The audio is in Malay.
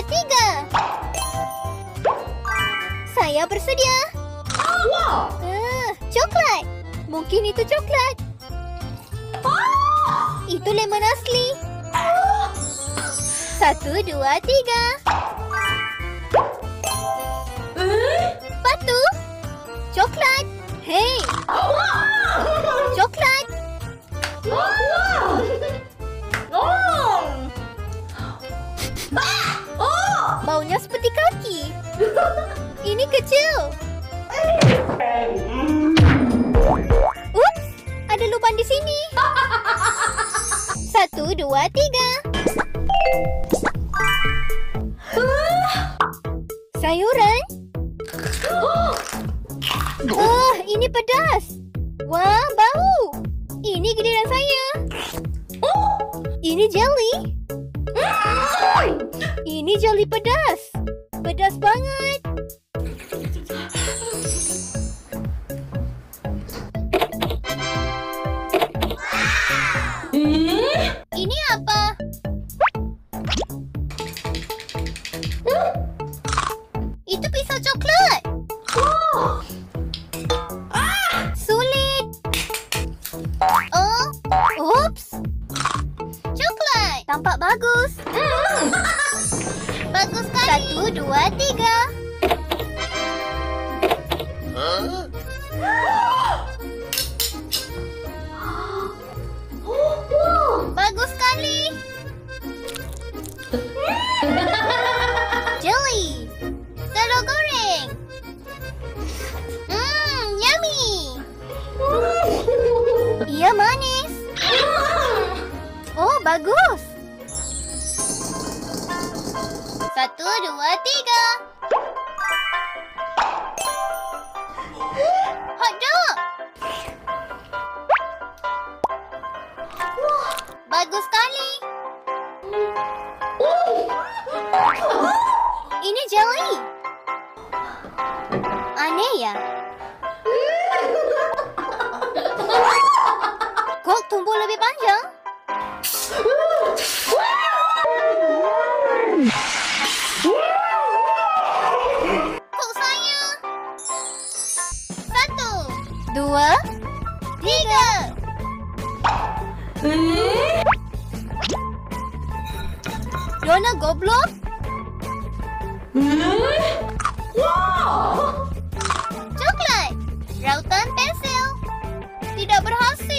tiga. Saya bersedia. Coklat. Mungkin itu coklat. Itu lemon asli. 1, 2, 3. Batu. Coklat. Hei. Coklat. Baunya seperti kaki. Ini kecil. Ups, ada lubang di sini. 1, 2, 3. Sayuran. Ini pedas. Wah, bau. Ini giliran saya. Ini jelly. Ini jelly pedas. Pedas banget. Ini apa? Itu pisau coklat. Sulit. Oops. Coklat. Tampak bagus. Bagus sekali. 1, 2, 3. Bagus sekali. Jelly. Telur goreng. Yummy. Ia manis. Oh, bagus. 1, 2, 3. Hotdog. Bagus sekali. Ini jelly. Aneh ya. Kok tumbuh lebih panjang? Kok saya? 1, 2, 3. Dona goblok. Coklat. Rautan pensil. Tidak berhasil.